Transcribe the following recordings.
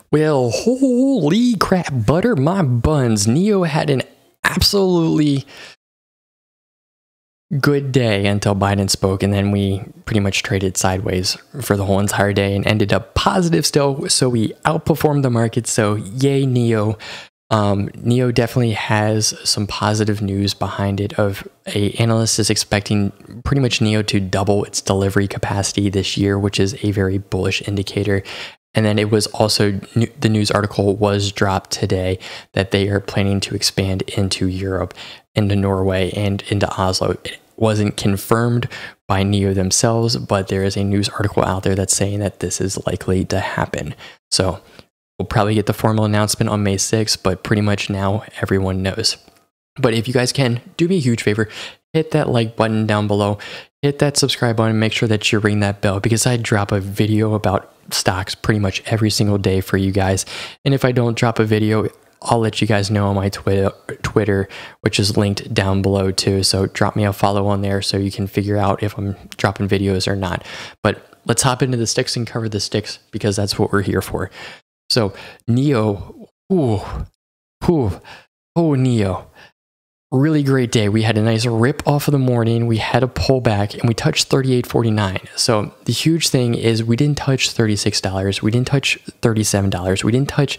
Well, holy crap, butter my buns. NIO had an absolutely good day until Biden spoke, and then we pretty much traded sideways for the whole entire day and ended up positive still. So we outperformed the market. So yay, NIO. NIO definitely has some positive news behind it. Of a analyst is expecting pretty much NIO to double its delivery capacity this year, which is a very bullish indicator. And then it was also, the news article was dropped today that they are planning to expand into Europe, into Norway, and into Oslo. It wasn't confirmed by NIO themselves, but there is a news article out there that's saying that this is likely to happen. So we'll probably get the formal announcement on May 6th, but pretty much now everyone knows. But if you guys can, do me a huge favor, hit that like button down below, hit that subscribe button, make sure that you're ringing that bell, because I drop a video about stocks pretty much every single day for you guys. And if I don't drop a video, I'll let you guys know on my Twitter, which is linked down below too. So drop me a follow on there so you can figure out if I'm dropping videos or not. But let's hop into the sticks and cover the sticks, because that's what we're here for. So NIO, NIO. Really great day. We had a nice rip off of the morning. We had a pullback and we touched 38.49. So the huge thing is we didn't touch $36. We didn't touch $37. We didn't touch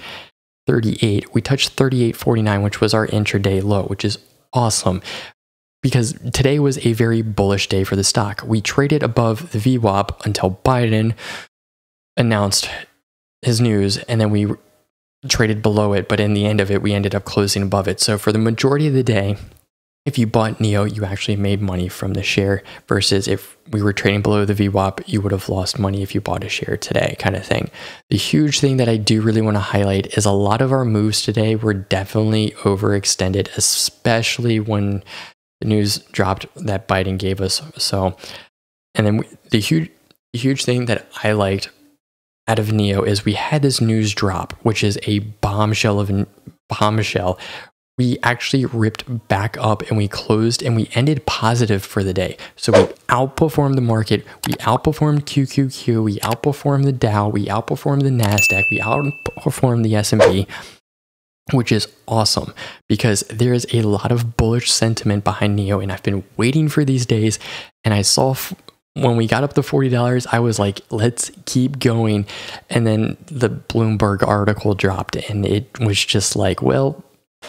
38. We touched 38.49, which was our intraday low, which is awesome because today was a very bullish day for the stock. We traded above the VWAP until Biden announced his news, and then we traded below it, but in the end of it, we ended up closing above it. So for the majority of the day, if you bought NIO, you actually made money from the share, versus if we were trading below the VWAP, you would have lost money if you bought a share today, kind of thing. The huge thing that I do really want to highlight is a lot of our moves today were definitely overextended, especially when the news dropped that Biden gave us. So, and then the huge thing that I liked out of NIO is we had this news drop, which is a bombshell of a bombshell. We actually ripped back up and we closed and we ended positive for the day. So we outperformed the market. We outperformed QQQ. We outperformed the Dow. We outperformed the NASDAQ. We outperformed the S&P, which is awesome because there is a lot of bullish sentiment behind NIO. And I've been waiting for these days, and I saw when we got up to $40, I was like, let's keep going. And then the Bloomberg article dropped and it was just like, well,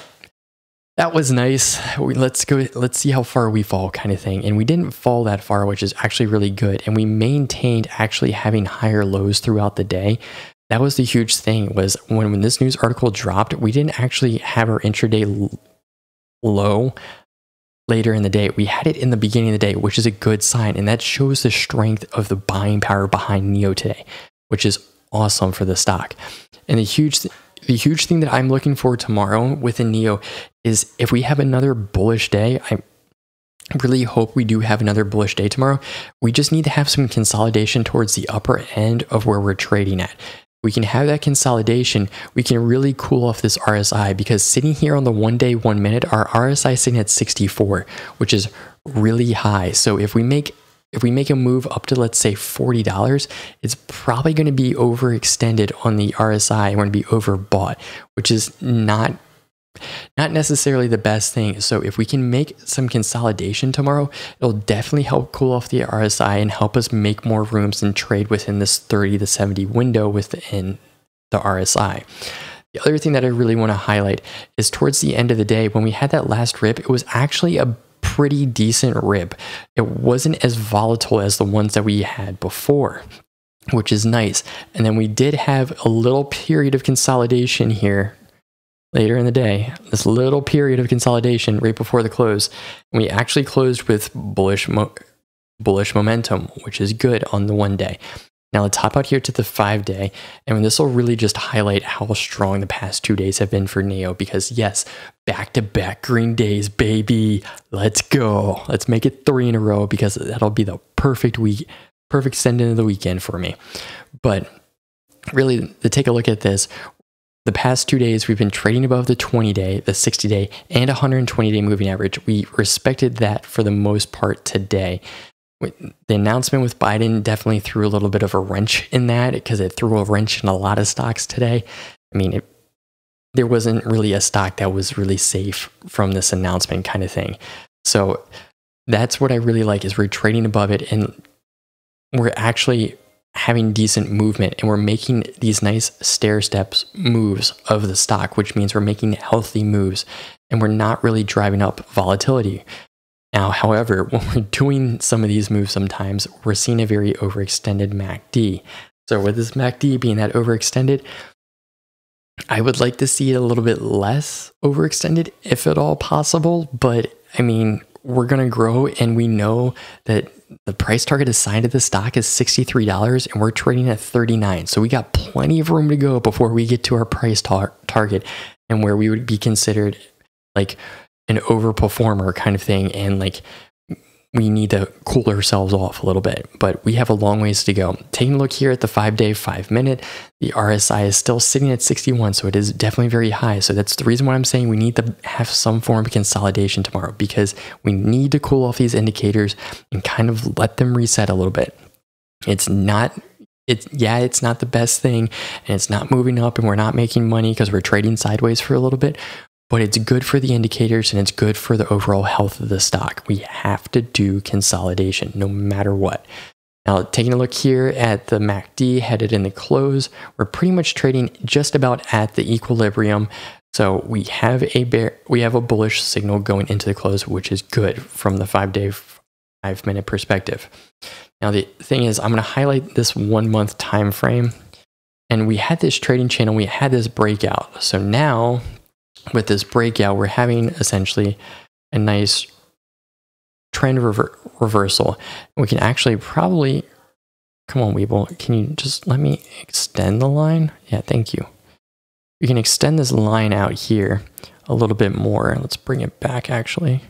that was nice. Let's see how far we fall, kind of thing. And we didn't fall that far, which is actually really good. And we maintained actually having higher lows throughout the day. That was the huge thing, was when this news article dropped, we didn't actually have our intraday low later in the day. We had it in the beginning of the day, which is a good sign. And that shows the strength of the buying power behind NIO today, which is awesome for the stock. And the huge thing that I'm looking for tomorrow within NIO is if we have another bullish day. I really hope we do have another bullish day tomorrow. We just need to have some consolidation towards the upper end of where we're trading at. We can have that consolidation, we can really cool off this RSI, because sitting here on the 1 day, 1 minute, our RSI is sitting at 64, which is really high. So if we make a move up to, let's say, $40, it's probably going to be overextended on the RSI and we're going to be overbought, which is not necessarily the best thing. So if we can make some consolidation tomorrow, it'll definitely help cool off the RSI and help us make more rooms and trade within this 30 to 70 window within the RSI. The other thing that I really want to highlight is towards the end of the day, when we had that last rip, it was actually a pretty decent rip. It wasn't as volatile as the ones that we had before, which is nice. And then we did have a little period of consolidation here later in the day, this little period of consolidation right before the close. And we actually closed with bullish momentum, which is good on the 1 day. Now let's hop out here to the 5 day, and this will really just highlight how strong the past 2 days have been for NIO, because yes, back-to-back green days, baby. Let's go. Let's make it 3 in a row, because that'll be the perfect send into the weekend for me. But really, to take a look at this, the past 2 days, we've been trading above the 20-day, the 60-day, and 120-day moving average. We respected that for the most part today. The announcement with Biden definitely threw a little bit of a wrench in that, because it threw a wrench in a lot of stocks today. I mean, there wasn't really a stock that was really safe from this announcement kind of thing. So that's what I really like, is we're trading above it and we're actually having decent movement, and we're making these nice stair steps moves of the stock, which means we're making healthy moves and we're not really driving up volatility. Now, however, when we're doing some of these moves, sometimes we're seeing a very overextended MACD. So with this MACD being that overextended, I would like to see it a little bit less overextended, if at all possible. But I mean, we're going to grow, and we know that the price target assigned to the stock is $63, and we're trading at $39. So we got plenty of room to go before we get to our price target, and where we would be considered like an overperformer kind of thing, and like we need to cool ourselves off a little bit. But we have a long ways to go. Taking a look here at the 5-day, 5-minute, the RSI is still sitting at 61, so it is definitely very high. So that's the reason why I'm saying we need to have some form of consolidation tomorrow, because we need to cool off these indicators and kind of let them reset a little bit. It's not the best thing, and it's not moving up, and we're not making money because we're trading sideways for a little bit. But it's good for the indicators, and it's good for the overall health of the stock. We have to do consolidation no matter what. Now, taking a look here at the MACD headed in the close, we're pretty much trading just about at the equilibrium. So we have a bullish signal going into the close, which is good from the 5-day, 5-minute perspective. Now, the thing is, I'm going to highlight this 1-month time frame, and we had this trading channel, we had this breakout. So now, with this breakout, we're having essentially a nice trend reversal. We can actually probably, come on, Weeble, can you just let me extend the line? Yeah, thank you. We can extend this line out here a little bit more. Let's bring it back actually.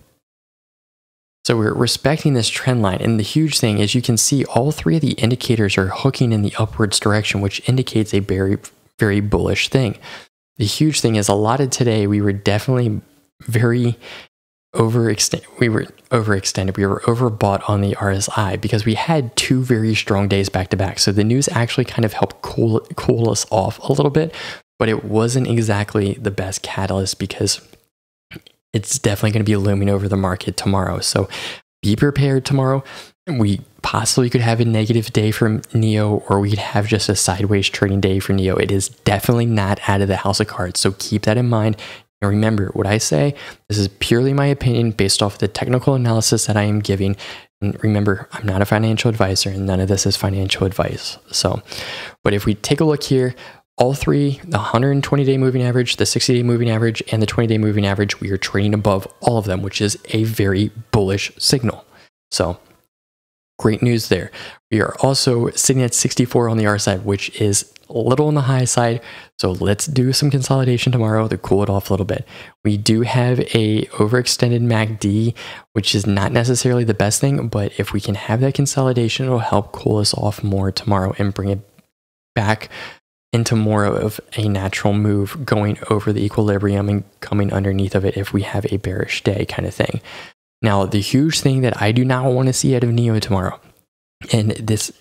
So we're respecting this trend line. And the huge thing is, you can see all 3 of the indicators are hooking in the upwards direction, which indicates a very, very bullish thing. The huge thing is, a lot of today, we were definitely very overextended. We were overbought on the RSI because we had 2 very strong days back to back. So the news actually kind of helped cool us off a little bit, but it wasn't exactly the best catalyst, because it's definitely going to be looming over the market tomorrow. So be prepared tomorrow. We possibly could have a negative day for NIO, or we could have just a sideways trading day for NIO. It is definitely not out of the house of cards. So keep that in mind. And remember what I say, this is purely my opinion based off the technical analysis that I am giving. And remember, I'm not a financial advisor, and none of this is financial advice. So, but if we take a look here, all 3, the 120-day moving average, the 60-day moving average, and the 20-day moving average, we are trading above all of them, which is a very bullish signal. So great news there. We are also sitting at 64 on the RSI, which is a little on the high side. So let's do some consolidation tomorrow to cool it off a little bit. We do have a overextended MACD, which is not necessarily the best thing, but if we can have that consolidation, it'll help cool us off more tomorrow and bring it back into more of a natural move, going over the equilibrium and coming underneath of it if we have a bearish day kind of thing. Now, the huge thing that I do not want to see out of NIO tomorrow, and this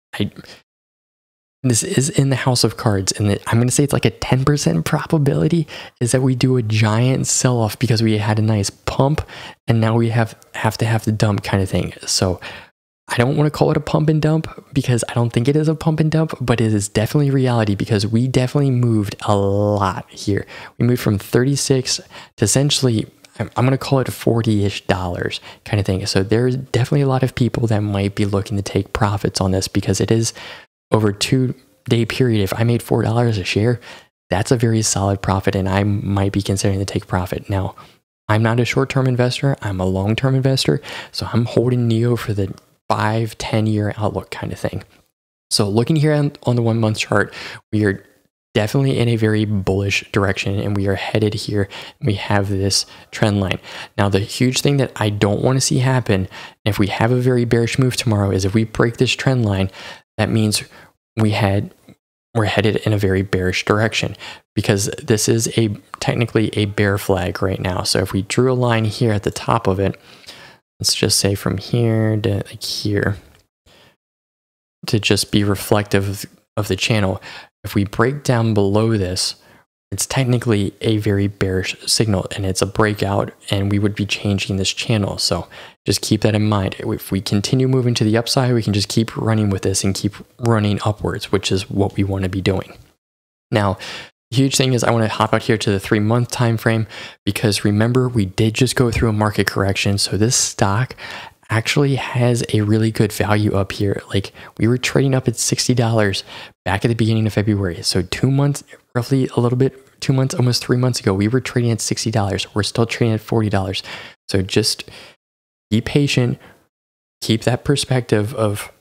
is in the house of cards, and I'm going to say it's like a 10% probability, is that we do a giant sell-off because we had a nice pump, and now we have to have the dump kind of thing. So I don't want to call it a pump and dump, because I don't think it is a pump and dump, but it is definitely reality, because we definitely moved a lot here. We moved from 36 to essentially, I'm going to call it $40-ish kind of thing. So there's definitely a lot of people that might be looking to take profits on this, because it is over a 2-day period. If I made $4 a share, that's a very solid profit, and I might be considering to take profit. Now, I'm not a short-term investor. I'm a long-term investor. So I'm holding NIO for the 5-10 year outlook kind of thing. So looking here on the 1-month chart, we are definitely in a very bullish direction, and we are headed here. We have this trend line. Now, the huge thing that I don't want to see happen, if we have a very bearish move tomorrow, is if we break this trend line, that means we're headed in a very bearish direction, because this is technically a bear flag right now. So if we drew a line here at the top of it, let's just say from here to like here, to just be reflective of the channel. If we break down below this, it's technically a very bearish signal and it's a breakout, and we would be changing this channel. So just keep that in mind. If we continue moving to the upside, we can just keep running with this and keep running upwards, which is what we want to be doing. Now, the huge thing is I want to hop out here to the 3-month time frame, because remember, we did just go through a market correction. So this stock actually has a really good value up here. Like, we were trading up at $60 back at the beginning of February. So 2 months, roughly a little bit, 2 months, almost 3 months ago, we were trading at $60. We're still trading at $40. So just be patient. Keep that perspective of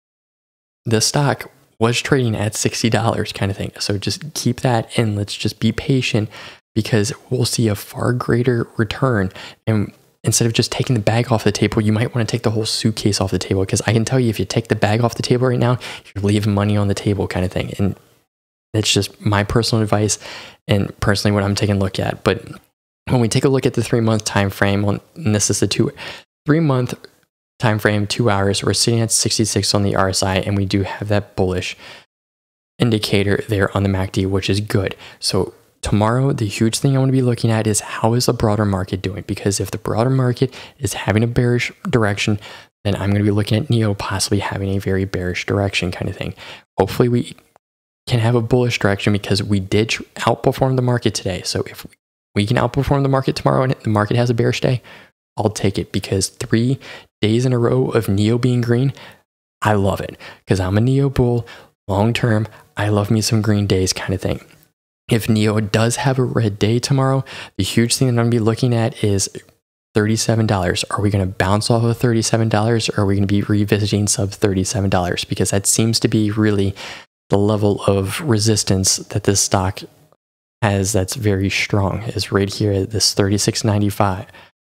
the stock was trading at $60 kind of thing. So just keep that in. Let's just be patient, because we'll see a far greater return. And instead of just taking the bag off the table, you might want to take the whole suitcase off the table, because I can tell you, if you take the bag off the table right now, you're leaving money on the table kind of thing. And that's just my personal advice and personally what I'm taking a look at. But when we take a look at the 3-month time frame, and this is the 3-month time frame, 2 hours, we're sitting at 66 on the RSI, and we do have that bullish indicator there on the MACD, which is good. So tomorrow, the huge thing I want to be looking at is, how is the broader market doing? Because if the broader market is having a bearish direction, then I'm going to be looking at NIO possibly having a very bearish direction kind of thing. Hopefully we can have a bullish direction, because we did outperform the market today. So if we can outperform the market tomorrow and the market has a bearish day, I'll take it, because 3 days in a row of NIO being green, I love it, because I'm a NIO bull long term. I love me some green days kind of thing. If NIO does have a red day tomorrow, the huge thing that I'm going to be looking at is $37. Are we going to bounce off of $37, or are we going to be revisiting sub $37? Because that seems to be really the level of resistance that this stock has that's very strong, is right here at this 36.95.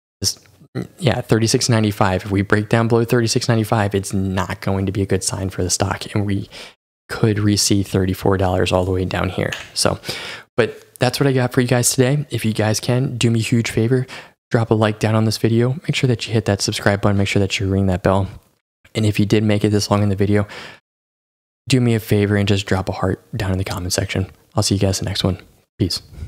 Yeah, 36.95. If we break down below 36.95, it's not going to be a good sign for the stock, and we could receive $34 all the way down here. So, but that's what I got for you guys today. If you guys can, do me a huge favor, drop a like down on this video. Make sure that you hit that subscribe button. Make sure that you ring that bell. And if you did make it this long in the video, do me a favor and just drop a heart down in the comment section. I'll see you guys in the next one. Peace.